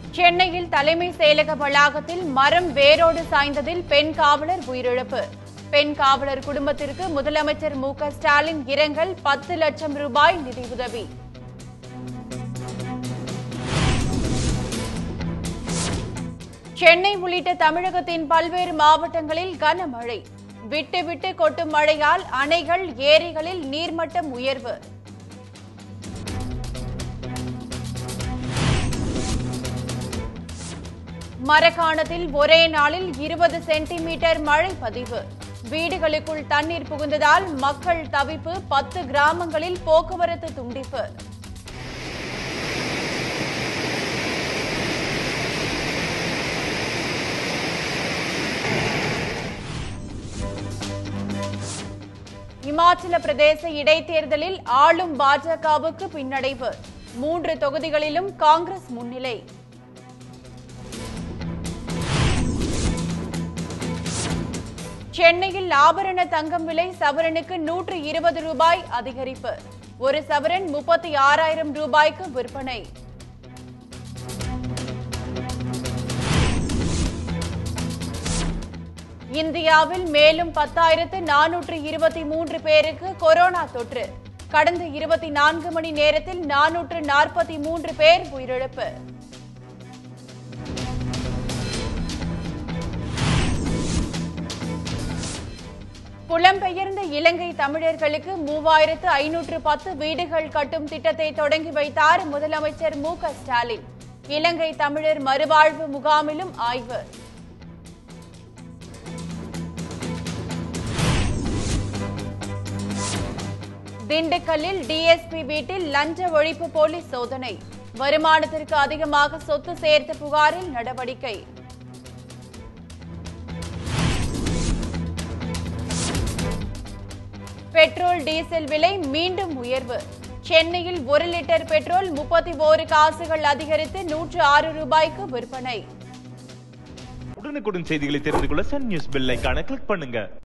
சென்னையில் தலைமை செயலக வளாகத்தில் மரம் வேரோடு சாய்ந்ததில் பெண் காவலர் உயிரிழப்பு. பெண் காவலர் குடும்பத்திற்கு முதலமைச்சர் மு.க.ஸ்டாலின் இரங்கல், 10 லட்சம் ரூபாய் நிதியுதவி. சென்னை உள்ளிட்ட தமிழகத்தின் பல்வேறு மாவட்டங்களில் கனமழை. விட்டு விட்டு கொட்டும் மழையால் அணைகள், ஏரிகளில் நீர்மட்டம் உயர்வு. மரக்காணத்தில் ஒரே நாளில் 20 சென்டிமீட்டர் மழை பதிவு. வீடுகளுக்குள் தண்ணீர் புகுந்ததால் மக்கள் தவிப்பு, 10 கிராமங்களில் போக்குவரத்து துண்டிப்பு. இமாச்சல பிரதேச இடைத்தேர்தலில் ஆளும் பாஜகவுக்கு பின்னடைவு. 3 தொகுதிகளிலும் காங்கிரஸ் முன்னிலை. சென்னையில் ஆபரண தங்கம் விலை சவரனுக்கு 120 ரூபாய் அதிகரிப்பு. ஒரு சவரன் 36,000 ரூபாய்க்கு விற்பனை. இந்தியாவில் மேலும் 10,423 பேருக்கு கொரோனா தொற்று. கடந்த 24 மணி நேரத்தில் 443 பேர் உயிரிழப்பு. புலம்பெயர்ந்த இலங்கை தமிழர்களுக்கு 3,510 வீடுகள் கட்டும் திட்டத்தை தொடங்கி வைத்தார் முதலமைச்சர் மு.க.ஸ்டாலின். இலங்கை தமிழர் மறுவாழ்வு முகாமிலும் ஆய்வு. திண்டுக்கல்லில் டிஎஸ்பி வீட்டில் லஞ்ச ஒழிப்பு போலீஸ் சோதனை. வருமானத்திற்கு அதிகமாக சொத்து சேர்த்த புகாரில் நடவடிக்கை. பெட்ரோல், டீசல் விலை மீண்டும் உயர்வு. சென்னையில் 1 லிட்டர் பெட்ரோல் 31 காசுகள் அதிகரித்து 106 ரூபாய்க்கு விற்பனை. உடனுக்குடன் செய்திகளை தெரிந்து கொள்ள சன் நியூஸ் பெல் ஐகானை கிளிக் பண்ணுங்க.